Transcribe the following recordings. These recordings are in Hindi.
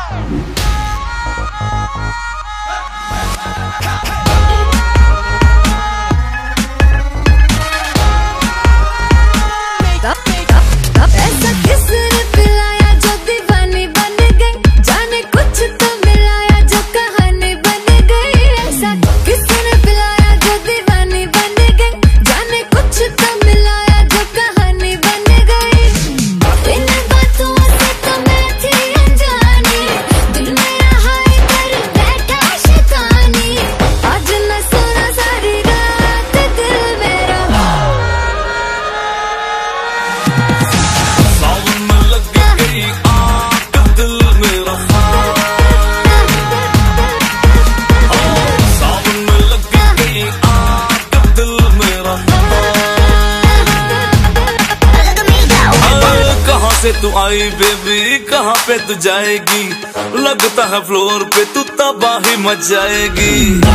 से तू आई बेबी, कहाँ पे तू जाएगी? लगता है फ्लोर पे तू तबाही मच जाएगी।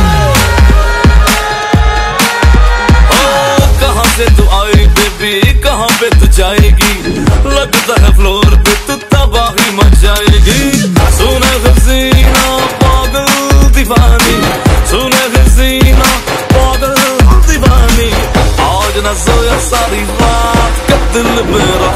कहाँ से तू आई बेबी, कहाँ पे तू जाएगी? लगता है फ्लोर पे तू तबाही मच जाएगी। सुने हसीना पागल दीवानी, सुने हसीना पागल दीवानी, आज न सोया सारी रात के दिल मेरा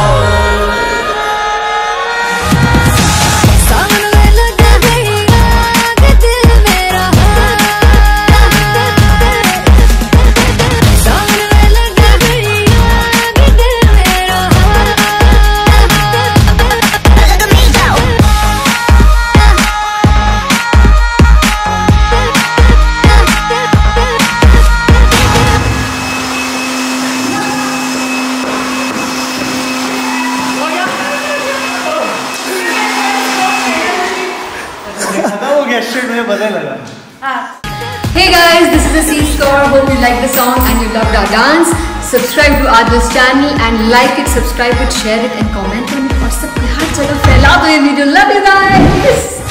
Hey guys, this is a C-Score. Hope you like the song and you loved our dance. Subscribe to Aadil's channel and like it, subscribe it, share it and comment on it. और सबके हर जगह फैला दो ये वीडियो. Love you guys.